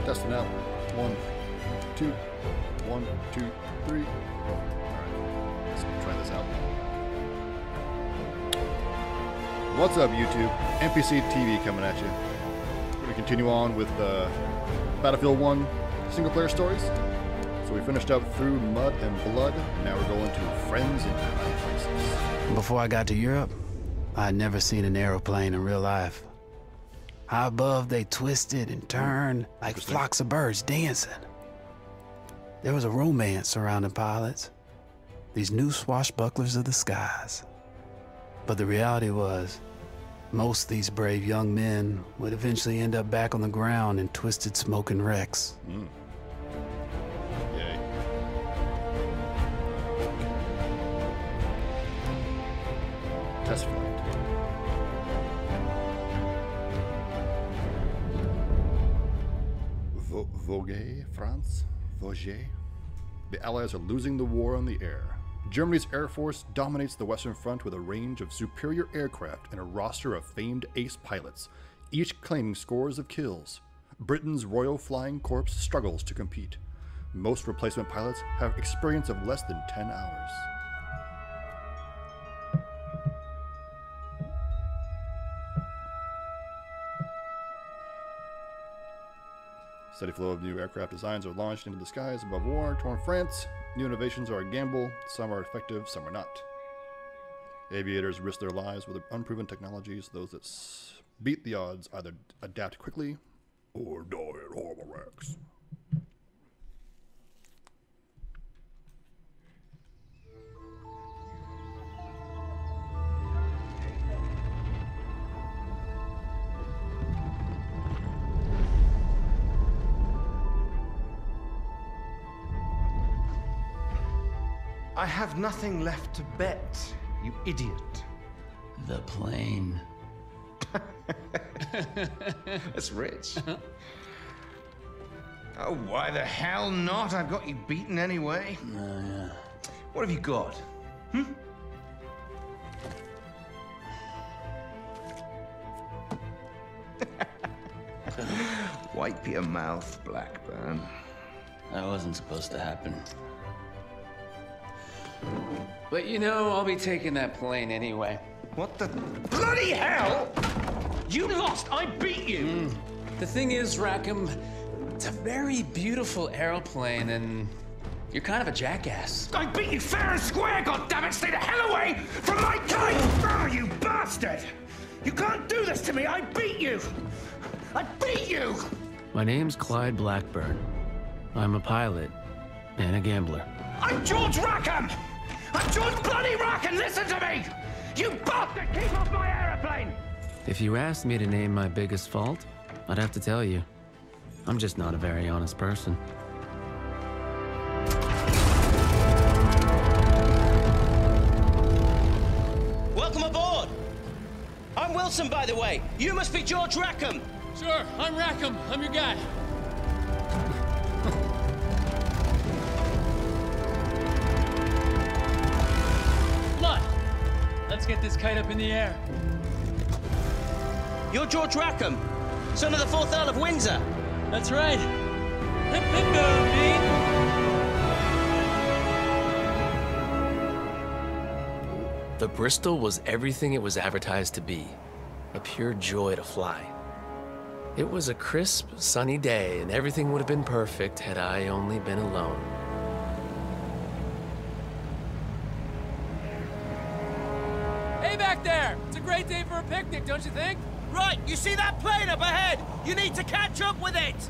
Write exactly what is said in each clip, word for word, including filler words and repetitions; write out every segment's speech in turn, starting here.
Testing out. One, two, one, two, three. Alright, let's try this out. What's up, YouTube? N P C T V coming at you. We're going to continue on with uh, Battlefield one single-player stories. So we finished up through Mud and Blood, and now we're going to Friends and Allied Places. Before I got to Europe, I had never seen an aeroplane in real life. High above, they twisted and turned like flocks of birds dancing. There was a romance surrounding pilots, these new swashbucklers of the skies. But the reality was, most of these brave young men would eventually end up back on the ground in twisted smoking wrecks. Mm. Yay. Test flight. Vosges, France? Vosges? The Allies are losing the war on the air. Germany's Air Force dominates the Western Front with a range of superior aircraft and a roster of famed ace pilots, each claiming scores of kills. Britain's Royal Flying Corps struggles to compete. Most replacement pilots have experience of less than ten hours. Steady flow of new aircraft designs are launched into the skies above war-torn France. New innovations are a gamble. Some are effective, some are not. Aviators risk their lives with unproven technologies. Those that s beat the odds either adapt quickly or die in horrible wrecks. I have nothing left to bet, you idiot. The plane. That's rich. Oh, why the hell not? I've got you beaten anyway. Oh, yeah. What have you got? Hmm? Wipe your mouth, Blackburn. That wasn't supposed to happen. But you know, I'll be taking that plane anyway. What the bloody hell? You lost! I beat you! Mm. The thing is, Rackham, it's a very beautiful aeroplane, and you're kind of a jackass. I beat you fair and square, goddammit! Stay the hell away from my kite! Oh, you bastard! You can't do this to me! I beat you! I beat you! My name's Clyde Blackburn. I'm a pilot and a gambler. I'm George Rackham! I'm George bloody Rackham! Listen to me! You bastard! Keep off my aeroplane! If you asked me to name my biggest fault, I'd have to tell you. I'm just not a very honest person. Welcome aboard! I'm Wilson, by the way. You must be George Rackham. Sure, I'm Rackham. I'm your guy. Let's get this kite up in the air. You're George Rackham, son of the fourth Earl of Windsor. That's right. Hip, hip, The Bristol was everything it was advertised to be. A pure joy to fly. It was a crisp, sunny day, and everything would have been perfect had I only been alone. Hey back there! It's a great day for a picnic, don't you think? Right, you see that plane up ahead? You need to catch up with it!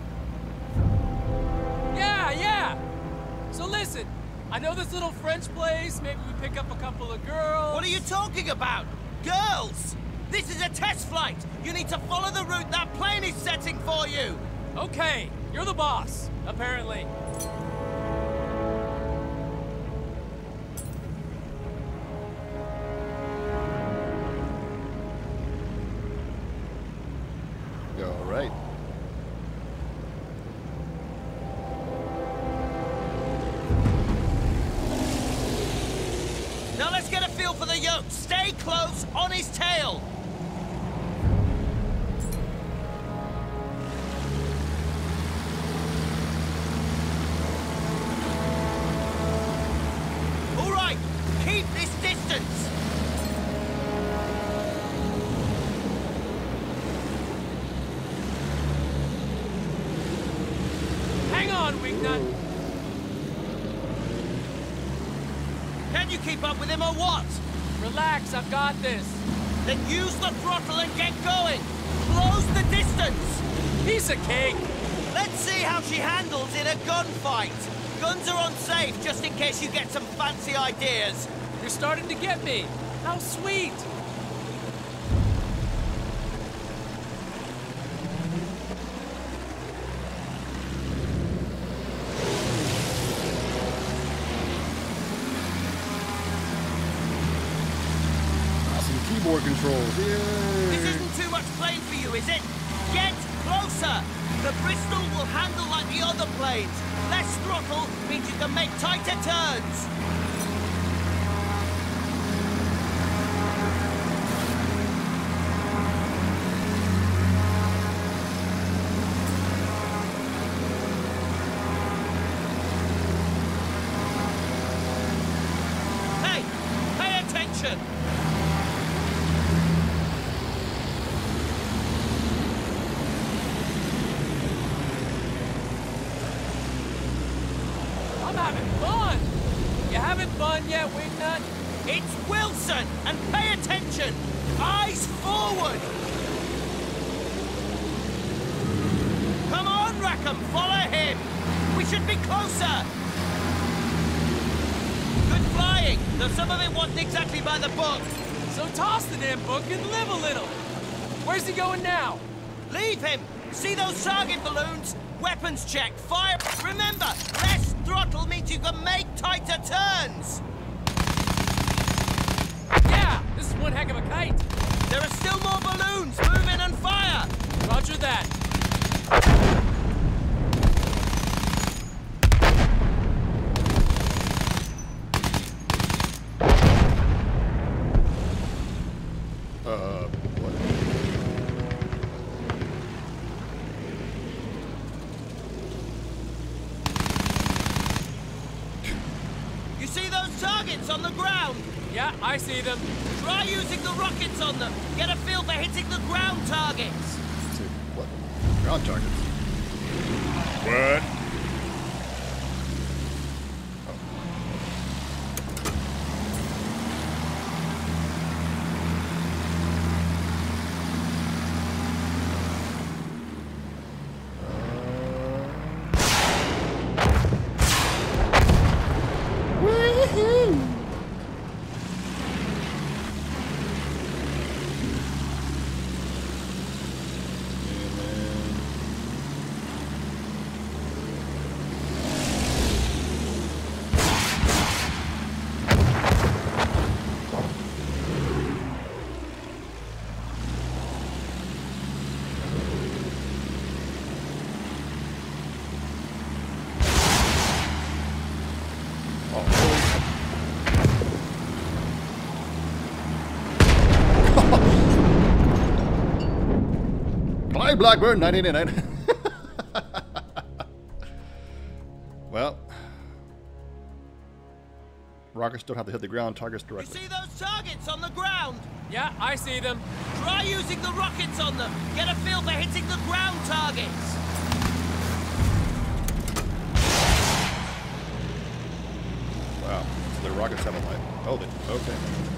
Yeah, yeah! So listen, I know this little French place, maybe we pick up a couple of girls... What are you talking about? Girls! This is a test flight! You need to follow the route that plane is setting for you! Okay, you're the boss, apparently. All right. Now let's get a feel for the yoke. Stay close on his tail. on, Wingnut. Can you keep up with him or what? Relax, I've got this. Then use the throttle and get going. Close the distance. Piece of cake. Let's see how she handles in a gunfight. Guns are unsafe just in case you get some fancy ideas. You're starting to get me. How sweet. Awesome keyboard controls. Yay! This isn't too much plane for you, is it? Get closer. The Bristol will handle like the other planes. Less throttle means you can make tighter turns. Hey, pay attention. I'm having fun. You having fun yet, Wingnut? It's Wilson, and pay attention. Eyes forward. Come on, Rackham, follow him. We should be closer. Good flying, though some of it wasn't exactly by the book. So toss the damn book and live a little. Where's he going now? Leave him. See those target balloons? Weapons check, fire. Remember, less throttle means you can make tighter turns. Yeah, this is one heck of a kite. There are still more balloons. Move in and fire. Roger that. Uh, what? You see those targets on the ground? Yeah, I see them. Try using the rockets on them. Get a feel for hitting the ground targets. Let's see, what? Ground targets. What? Bye, Blackburn, nineteen eighty-nine. Well, rockets don't have to hit the ground targets You directly. see those targets on the ground? Yeah, I see them. Try using the rockets on them. Get a feel for hitting the ground targets. Wow, so the rockets have a light. Oh, they, okay.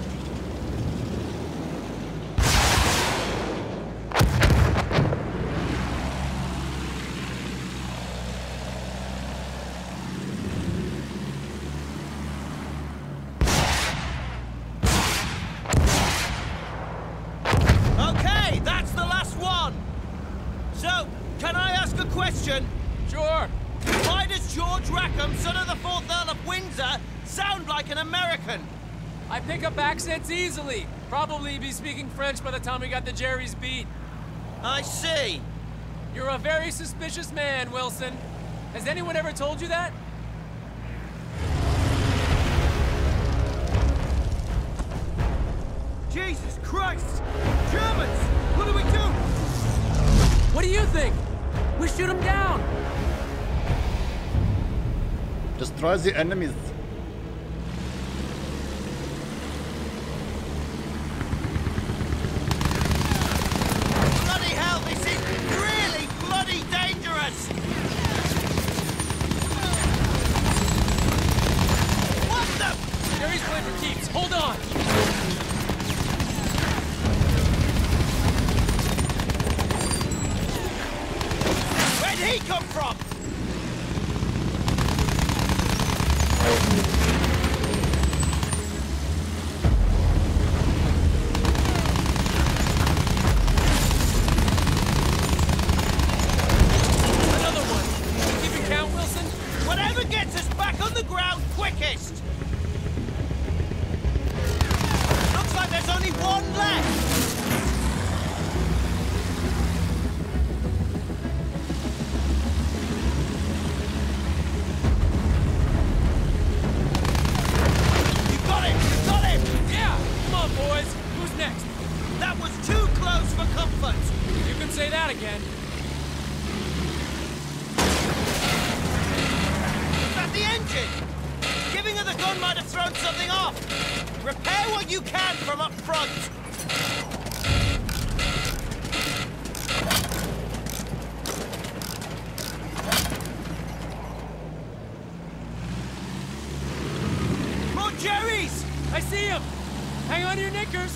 Okay, that's the last one. So, can I ask a question? Sure. Why does George Rackham, son of the fourth Earl of Windsor, sound like an American? I pick up accents easily. Probably be speaking French by the time we got the Jerry's beat. I see. You're a very suspicious man, Wilson. Has anyone ever told you that? Jesus Christ! Germans! What do we do? What do you think? We shoot them down. Destroy the enemies. Bloody hell, this is really bloody dangerous! he come from? Another one. You keeping count, Wilson? Whatever gets us back on the ground quickest. Looks like there's only one left. You got him! You got him! Yeah! Come on, boys. Who's next? That was too close for comfort. You can say that again. Is that the engine? Giving her the gun might have thrown something off. Repair what you can from up front. More Jerry's! I see him! Hang on to your knickers!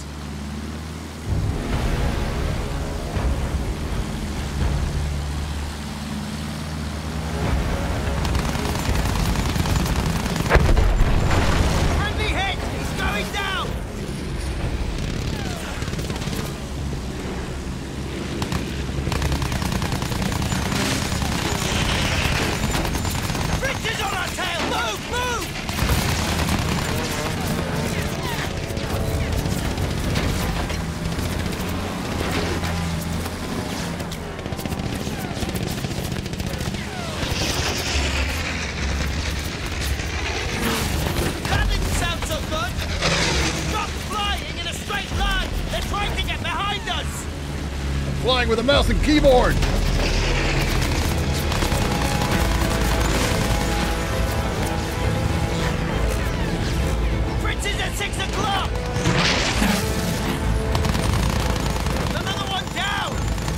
Friendly hit! He's going down! Fritz is on our tail! Move! Move! That didn't sound so good! Stop flying in a straight line! They're trying to get behind us! Flying with a mouse and keyboard! Fritz is at six o'clock! Another one down!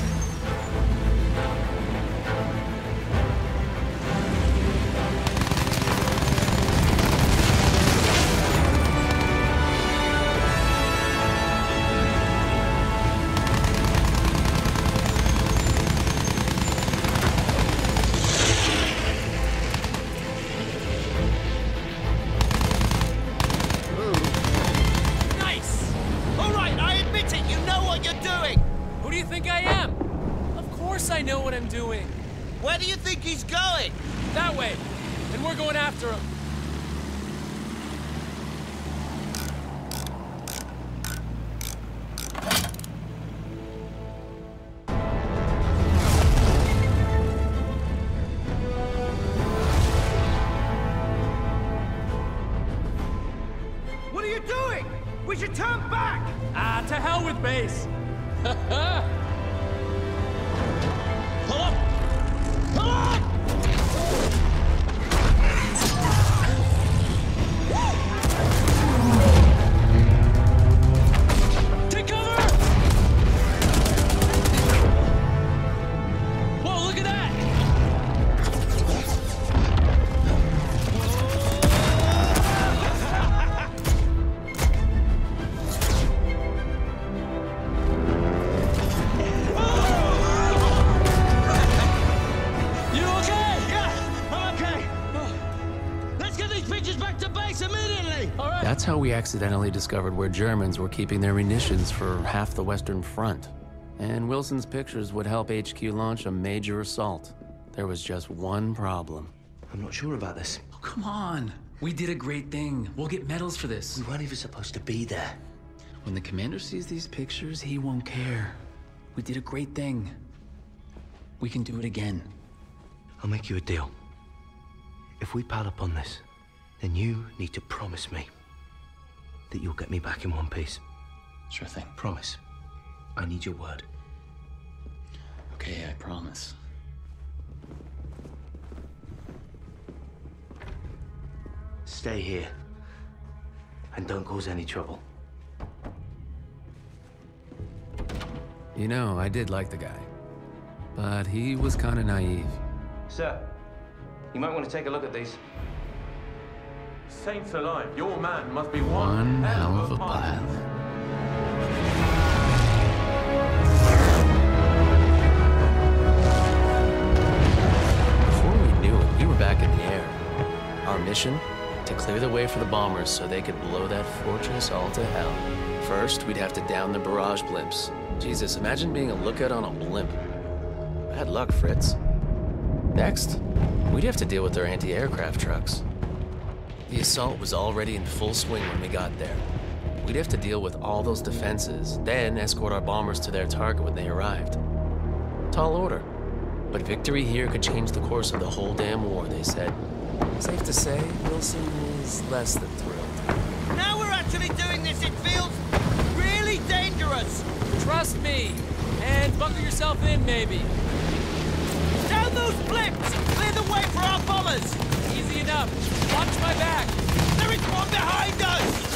Nice! All right, I admit it, you know what you're doing! Who do you think I am? Of course I know what I'm doing. Where do you think he's going? That way. And we're going after him. What are you doing? We should turn back! Ah, to hell with base. Pull up! Pull up! Take cover! Whoa, look at that! You okay? Yeah, I'm okay. Let's get these pictures back to base immediately! All right. That's how we accidentally discovered where Germans were keeping their munitions for half the Western Front. And Wilson's pictures would help H Q launch a major assault. There was just one problem. I'm not sure about this. Oh, come on. We did a great thing. We'll get medals for this. We weren't even supposed to be there. When the commander sees these pictures, he won't care. We did a great thing. We can do it again. I'll make you a deal. If we pile up on this, then you need to promise me that you'll get me back in one piece. Sure thing. Promise. I need your word. Okay, I promise. Stay here. And don't cause any trouble. You know, I did like the guy. But he was kind of naive. Sir, you might want to take a look at these. Saints alive, your man must be One hell of a pilot. mission? To clear the way for the bombers so they could blow that fortress all to hell. First, we'd have to down the barrage blimps. Jesus, imagine being a lookout on a blimp. Bad luck, Fritz. Next, we'd have to deal with their anti-aircraft trucks. The assault was already in full swing when we got there. We'd have to deal with all those defenses, then escort our bombers to their target when they arrived. Tall order. But victory here could change the course of the whole damn war, they said. Safe to say, Wilson is less than thrilled. Now we're actually doing this, it feels really dangerous. Trust me. And buckle yourself in, maybe. Down those blimps! Clear the way for our bombers! Easy enough. Watch my back. There is one behind us!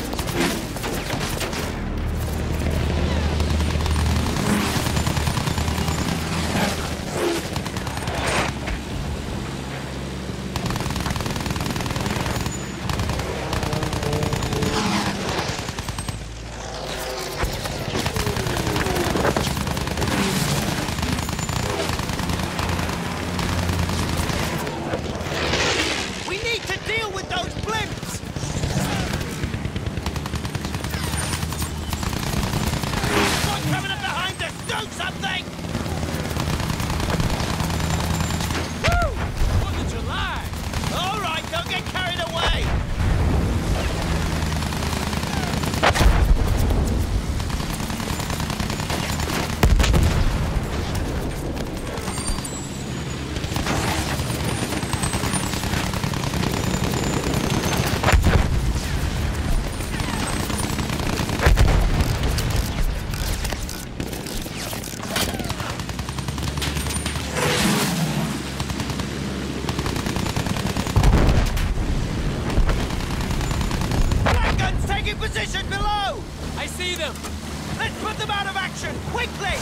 Position below! I see them! Let's put them out of action, quickly!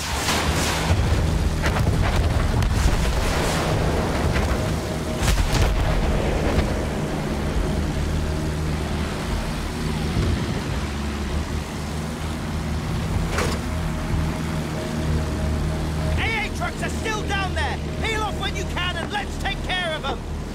A A trucks are still down there! Peel off when you can and let's take care of them!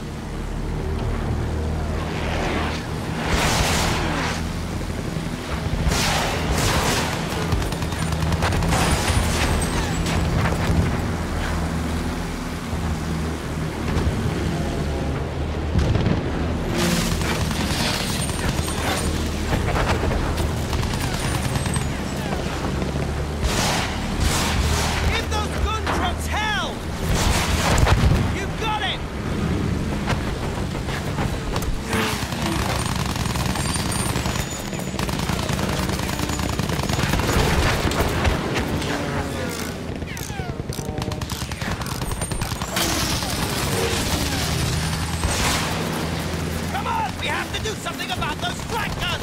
Do something about those flak guns!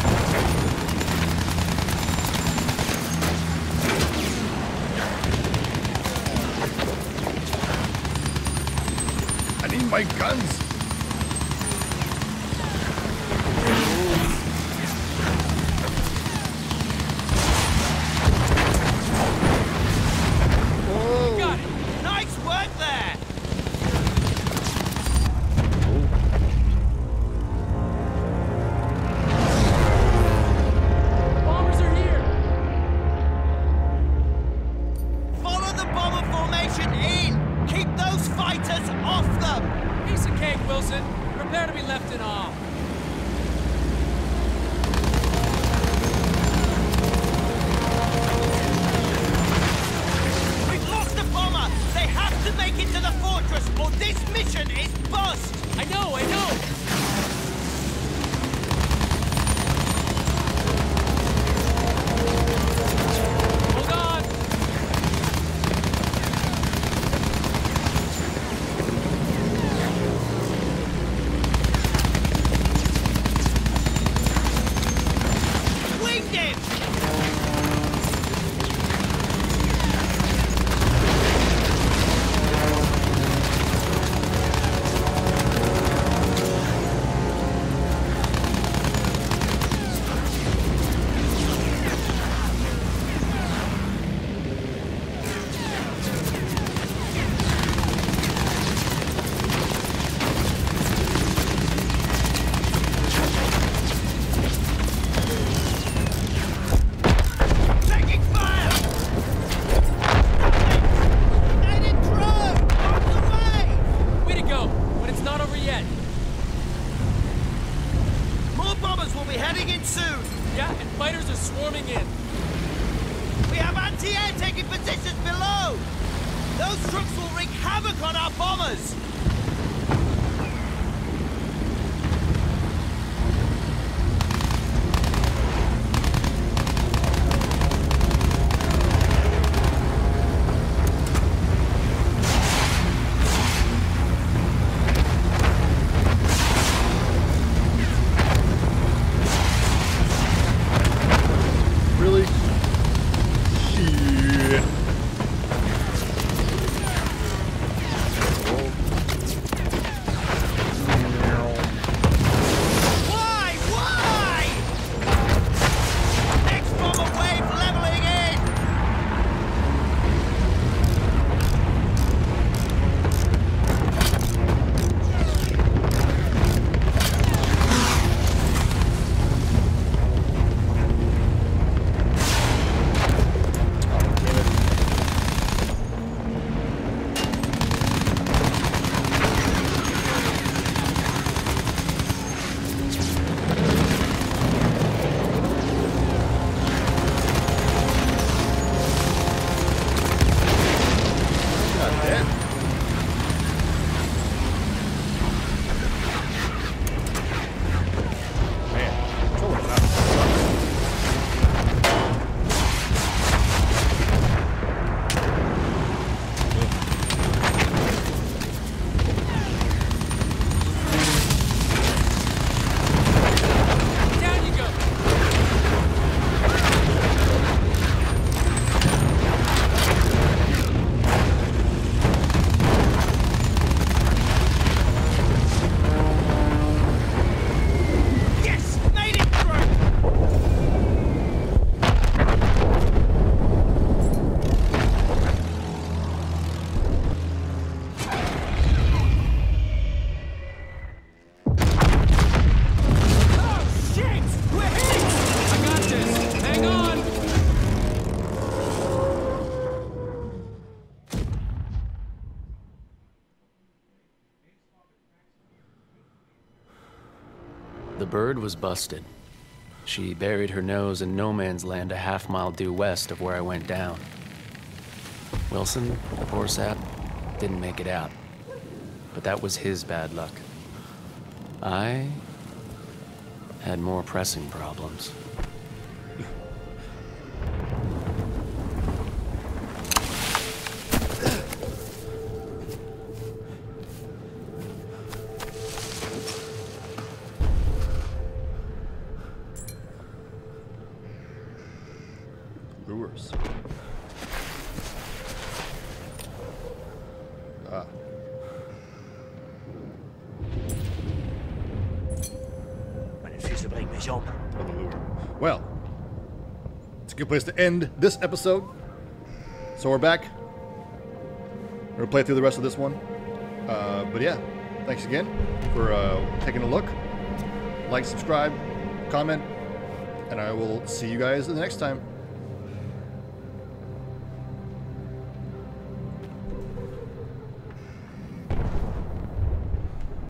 I need my guns! You got it! Nice work there! Wilson. Prepare to be left in awe. We've lost the bomber! They have to make it to the fortress, or this mission is bust! I know, I know! land soon! Yeah, and fighters are swarming in. We have anti-air taking positions below! Those trucks will wreak havoc on our bombers! Really? Shit. Why? Why? Next bomber wave leveling in! Down you go. Yes! Made it through! Oh shit! We're hit! I got this. Hang on. The bird was busted. She buried her nose in no man's land a half mile due west of where I went down. Wilson, the poor sap, didn't make it out. But that was his bad luck. I had more pressing problems. Lures. Ah. Another lure. Well, it's a good place to end this episode. So we're back. We're gonna play through the rest of this one. Uh, but yeah, thanks again for uh, taking a look. Like, subscribe, comment, and I will see you guys the next time.